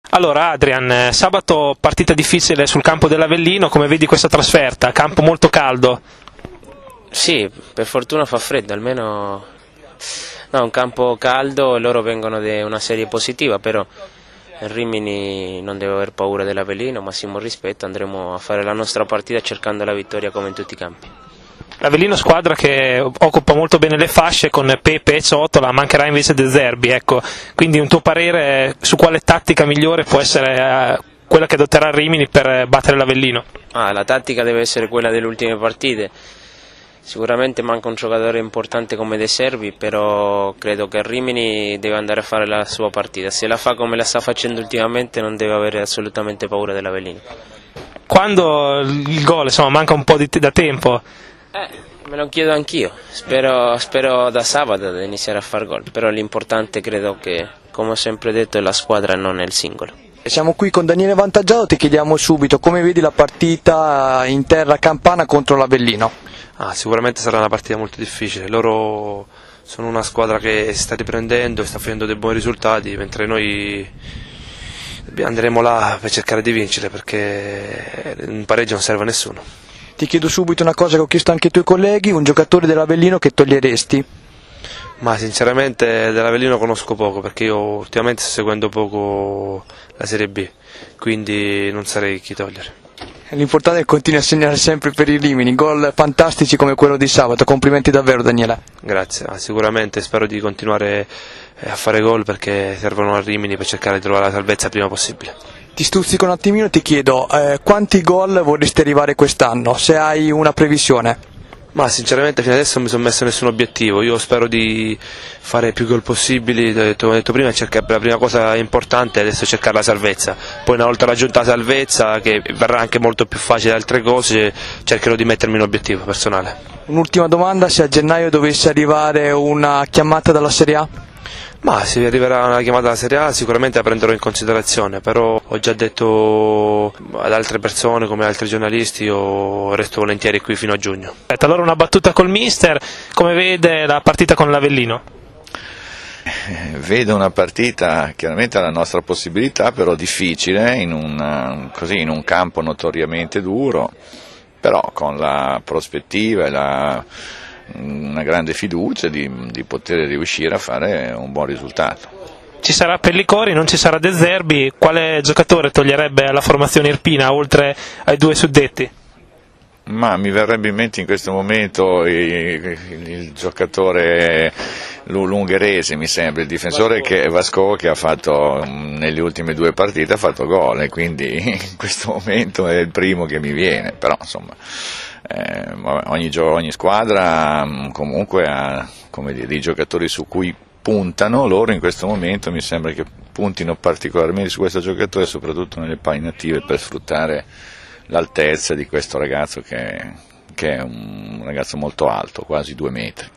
Allora Adrian, sabato partita difficile sul campo dell'Avellino, come vedi questa trasferta? Campo molto caldo. Sì, per fortuna fa freddo, almeno no, un campo caldo e loro vengono da una serie positiva, però il Rimini non deve aver paura dell'Avellino, massimo rispetto, andremo a fare la nostra partita cercando la vittoria come in tutti i campi. L'Avellino squadra che occupa molto bene le fasce con Pepe e Ciotola, mancherà invece De Zerbi, ecco. Quindi un tuo parere su quale tattica migliore può essere quella che adotterà il Rimini per battere l'Avellino? La tattica deve essere quella delle ultime partite. Sicuramente manca un giocatore importante come De Zerbi, però credo che il Rimini deve andare a fare la sua partita. Se la fa come la sta facendo ultimamente non deve avere assolutamente paura dell'Avellino. Quando il gol, insomma, manca un po' da tempo. Me lo chiedo anch'io, spero da sabato di iniziare a far gol, però l'importante credo che, come ho sempre detto, è la squadra e non è il singolo. Siamo qui con Daniele Vantaggiato, ti chiediamo subito come vedi la partita in terra campana contro l'Avellino. Sicuramente sarà una partita molto difficile, loro sono una squadra che si sta riprendendo e sta facendo dei buoni risultati, mentre noi andremo là per cercare di vincere perché un pareggio non serve a nessuno. Ti chiedo subito una cosa che ho chiesto anche ai tuoi colleghi, un giocatore dell'Avellino che toglieresti? Ma sinceramente dell'Avellino conosco poco perché io ultimamente sto seguendo poco la Serie B, quindi non sarei chi togliere. L'importante è che continui a segnare sempre per i Rimini, gol fantastici come quello di sabato, complimenti davvero Daniele. Grazie, sicuramente spero di continuare a fare gol perché servono al Rimini per cercare di trovare la salvezza il prima possibile. Ti stuzzico un attimino, ti chiedo quanti gol vorresti arrivare quest'anno, se hai una previsione? Ma sinceramente fino adesso non mi sono messo nessun obiettivo, io spero di fare più gol possibili, ho detto prima, la prima cosa importante è adesso cercare la salvezza, poi una volta raggiunta la salvezza, che verrà anche molto più facile altre cose, cercherò di mettermi un obiettivo personale. Un'ultima domanda, se a gennaio dovesse arrivare una chiamata dalla Serie A? Ma se arriverà una chiamata dalla Serie A sicuramente la prenderò in considerazione, però ho già detto ad altre persone come altri giornalisti, io resto volentieri qui fino a giugno. Allora una battuta col mister, come vede la partita con l'Avellino? Vedo una partita chiaramente alla nostra possibilità, però difficile, in un campo notoriamente duro, però con la prospettiva e una grande fiducia di poter riuscire a fare un buon risultato. Ci sarà Pellicori, non ci sarà De Zerbi, quale giocatore toglierebbe alla formazione irpina oltre ai due suddetti? Ma mi verrebbe in mente in questo momento il giocatore l'ungherese, mi sembra, il difensore Vasco, che ha fatto nelle ultime due partite ha fatto gol e quindi in questo momento è il primo che mi viene, però insomma ogni squadra comunque ha, come dire, dei giocatori su cui puntano, loro in questo momento mi sembra che puntino particolarmente su questo giocatore, soprattutto nelle palle inattive, per sfruttare l'altezza di questo ragazzo che è un ragazzo molto alto, quasi 2 metri.